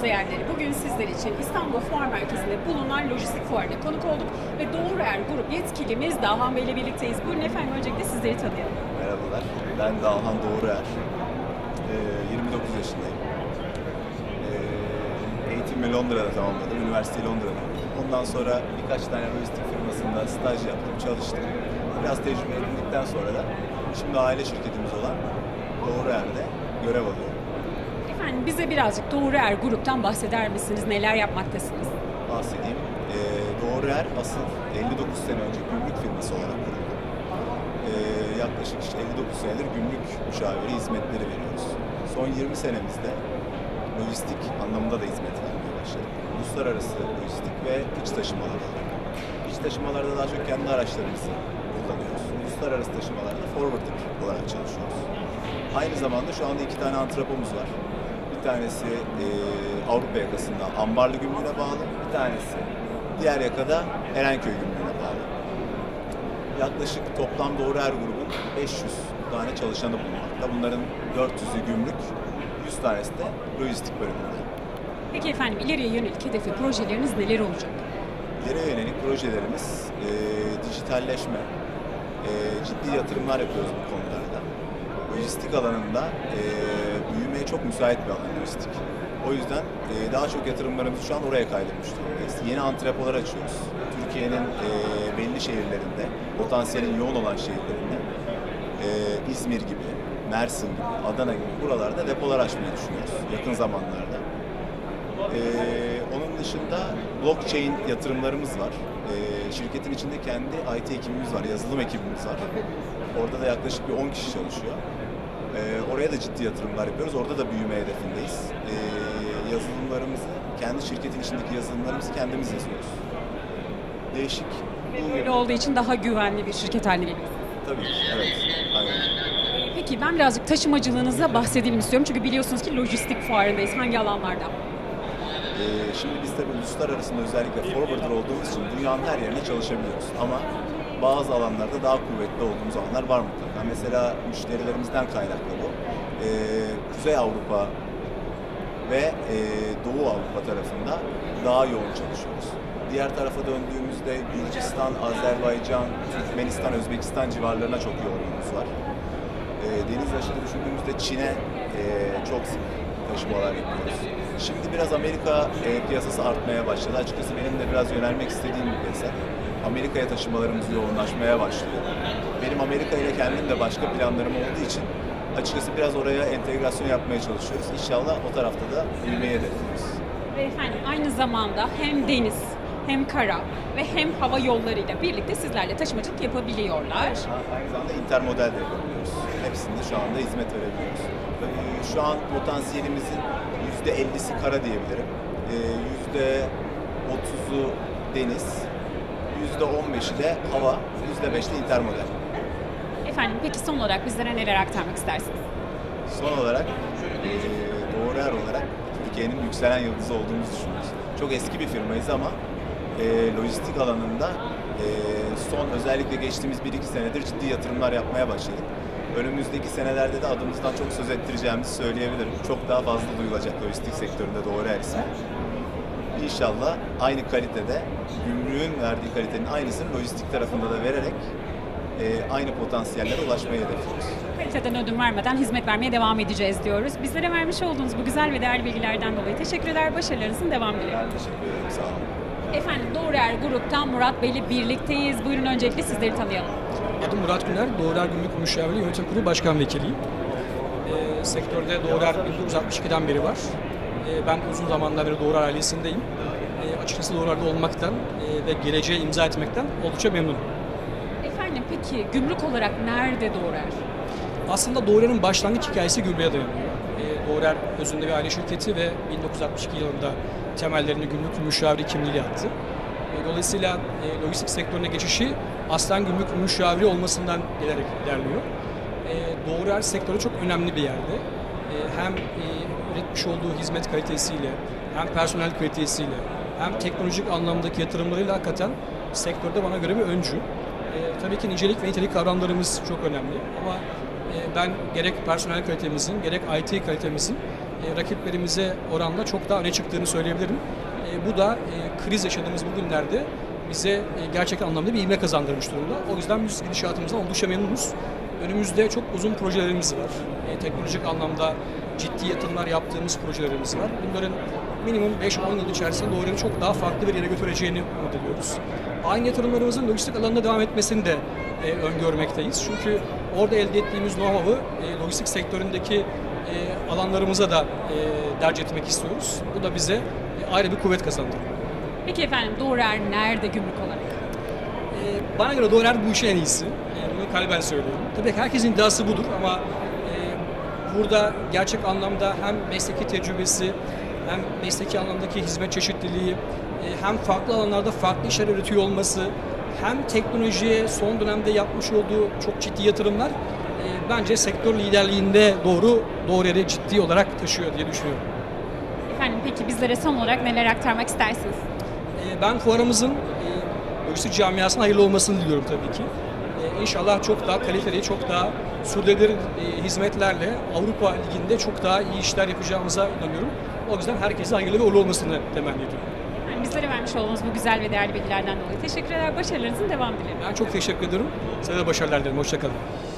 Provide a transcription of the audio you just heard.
izleyenleri, bugün sizler için İstanbul Fuar Merkezi'nde bulunan lojistik fuarına konuk olduk ve Doğruer Grup yetkilimiz Dağhan Bey ile birlikteyiz. Buyurun efendim, öncelikle sizleri tanıyalım. Merhabalar, ben Dağhan Doğruer. 29 yaşındayım. Eğitimimi Londra'da tamamladım, üniversiteyi Londra'da. Ondan sonra birkaç tane lojistik firmasında staj yaptım, çalıştım. Biraz tecrübe edindikten sonra da şimdi aile şirketimiz olan Doğruer'de görev alıyorum. Efendim, bize birazcık Doğruer Grup'tan bahseder misiniz? Neler yapmaktasınız? Bahsedeyim. Doğruer asıl 59 sene önce gümrük firması olarak kuruldu. Yaklaşık 59 senedir gümrük müşaviri hizmetleri veriyoruz. Son 20 senemizde lojistik anlamında da hizmet vermeye başladık. Uluslararası lojistik ve iç taşımalar olarak. İç taşımalarda daha çok kendi araçlarımızı kullanıyoruz. Uluslararası taşımalarda forwarder olarak çalışıyoruz. Aynı zamanda şu anda 2 tane antrepomuz var. Bir tanesi Avrupa yakasında Ambarlı Gümrüğü'ne bağlı, bir tanesi diğer yakada Erenköy Gümrüğü'ne bağlı. Yaklaşık toplam Doğruer Grubun 500 tane çalışanı bulunmakta. Bunların 400'ü gümrük, 100 tanesi de lojistik bölümünde. Peki efendim, ileriye yönelik hedefi, projeleriniz neler olacak? İleriye yönelik projelerimiz dijitalleşme, ciddi yatırımlar yapıyoruz bu konularda. Lojistik alanında büyümeye çok müsait bir alan lojistik. O yüzden daha çok yatırımlarımızı şu an oraya kaydırmış durumdayız. Yeni antrepolar açıyoruz. Türkiye'nin belli şehirlerinde, potansiyelin yoğun olan şehirlerinde, İzmir gibi, Mersin gibi, Adana gibi buralarda depolar açmayı düşünüyoruz yakın zamanlarda. Onun dışında blockchain yatırımlarımız var. Şirketin içinde kendi IT ekibimiz var, yazılım ekibimiz var. Orada da yaklaşık bir 10 kişi çalışıyor. Oraya da ciddi yatırımlar yapıyoruz. Orada da büyüme hedefindeyiz. Yazılımlarımızı, kendi şirketin içindeki yazılımlarımızı kendimiz yazıyoruz. Değişik. Böyle olduğu için daha güvenli bir şirket haline geliyor. Tabii, evet. Aynen. Peki ben birazcık taşımacılığınıza bahsedelim istiyorum. Çünkü biliyorsunuz ki lojistik fuarındayız. Hangi alanlarda? Şimdi biz tabii uluslararası özellikle forwarder olduğumuz için dünyanın her yerine çalışabiliyoruz. Ama bazı alanlarda daha kuvvetli olduğumuz alanlar var mutlaka. Mesela müşterilerimizden kaynaklı bu. Kuzey Avrupa ve Doğu Avrupa tarafında daha yoğun çalışıyoruz. Diğer tarafa döndüğümüzde Gürcistan, Azerbaycan, Türkmenistan, Özbekistan civarlarına çok yoğunluğumuz var. Deniz aşırı düşündüğümüzde Çin'e çok sık taşımalar yapıyoruz. Şimdi biraz Amerika piyasası artmaya başladı. Açıkçası benim de biraz yönelmek istediğim bir piyasa. Amerika'ya taşımalarımız yoğunlaşmaya başlıyor. Benim Amerika ile kendim de başka planlarım olduğu için açıkçası biraz oraya entegrasyon yapmaya çalışıyoruz. İnşallah o tarafta da büyümeyi hedefliyoruz. Efendim, aynı zamanda hem deniz, hem kara ve hem hava yollarıyla birlikte sizlerle taşımacılık yapabiliyorlar. Aynı zamanda intermodal de yapabiliyoruz. Hepsinde şu anda hizmet verebiliyoruz. Şu an potansiyelimizin %50'si kara diyebilirim. %30'u deniz, %15'i de hava, %5'i de intermodal. Efendim, peki son olarak bizlere neler aktarmak istersiniz? Son olarak Doğruer olarak Türkiye'nin yükselen yıldızı olduğumuzu düşünüyoruz. Çok eski bir firmayız ama lojistik alanında son özellikle geçtiğimiz 1-2 senedir ciddi yatırımlar yapmaya başladık. Önümüzdeki senelerde de adımızdan çok söz ettireceğimizi söyleyebilirim. Çok daha fazla duyulacak lojistik sektöründe Doğruer ismi. İnşallah aynı kalitede, gümrüğün verdiği kalitenin aynısını lojistik tarafında da vererek aynı potansiyellere ulaşmayı hedefliyoruz. Kaliteden ödün vermeden hizmet vermeye devam edeceğiz diyoruz. Bizlere vermiş olduğunuz bu güzel ve değerli bilgilerden dolayı teşekkürler. Başarılarınızın devamı diliyorum. Ben teşekkür ederim. Sağ olun. Efendim, Doğruer Grup'tan Murat Bey ile birlikteyiz. Buyurun, öncelikle sizleri tanıyalım. Adım Murat Güner, Doğruer Gümrük Müşavirliği Yönetim Kurulu Başkan Vekiliyim. Sektörde Doğruer 1962'den beri var. Ben uzun zamandan beri Doğruer ailesindeyim. Açıkçası Doğruer'de olmaktan ve geleceğe imza etmekten oldukça memnunum. Efendim, peki gümrük olarak nerede Doğruer? Aslında Doğruer'in başlangıç hikayesi Gümrük'e dayanıyor. Doğruer özünde bir aile şirketi ve 1962 yılında temellerini gümrük müşaviri kimliğiyle attı. Dolayısıyla lojistik sektörüne geçişi aslen gümrük müşaviri olmasından gelerek ilerliyor. Doğruer sektörü çok önemli bir yerde. Hem üretmiş olduğu hizmet kalitesiyle, hem personel kalitesiyle, hem teknolojik anlamdaki yatırımlarıyla hakikaten sektörde bana göre bir öncü. Tabii ki nicelik ve nitelik kavramlarımız çok önemli ama ben gerek personel kalitemizin, gerek IT kalitemizin rakiplerimize oranla çok daha öne çıktığını söyleyebilirim. Bu da kriz yaşadığımız bu günlerde bize gerçek anlamda bir ivme kazandırmış durumda. O yüzden biz gidişatımızdan oldukça memnunuz. Önümüzde çok uzun projelerimiz var. Teknolojik anlamda ciddi yatırımlar yaptığımız projelerimiz var. Bunların minimum 5-10 yıl içerisinde Doğru'yu çok daha farklı bir yere götüreceğini umut ediyoruz. Aynı yatırımlarımızın lojistik alanında devam etmesini de öngörmekteyiz. Çünkü orada elde ettiğimiz know-how'ı lojistik sektöründeki alanlarımıza da derc etmek istiyoruz. Bu da bize ayrı bir kuvvet kazandırıyor. Peki efendim, Doğruer nerede gümrük olarak? Bana göre Doğruer bu işin en iyisi. Bunu kalben söylüyorum. Tabii herkesin iddiası budur ama burada gerçek anlamda hem mesleki tecrübesi, hem mesleki anlamdaki hizmet çeşitliliği, hem farklı alanlarda farklı işler üretiyor olması, hem teknolojiye son dönemde yapmış olduğu çok ciddi yatırımlar bence sektör liderliğinde Doğruyer'i ciddi olarak taşıyor diye düşünüyorum. Efendim peki bizlere son olarak neler aktarmak istersiniz? Ben fuarımızın lojistik camiasına hayırlı olmasını diliyorum tabii ki. İnşallah çok daha kaliteli, çok daha sürdürülebilir hizmetlerle Avrupa Ligi'nde çok daha iyi işler yapacağımıza inanıyorum. O yüzden herkese hayırlı ve uğurlu olmasını temenni ediyorum. Yani bizlere vermiş olduğunuz bu güzel ve değerli bilgilerden dolayı teşekkür eder. Başarılarınızın devamı dilerim. Ben çok teşekkür ederim. Size de başarılar dilerim. Hoşça kalın.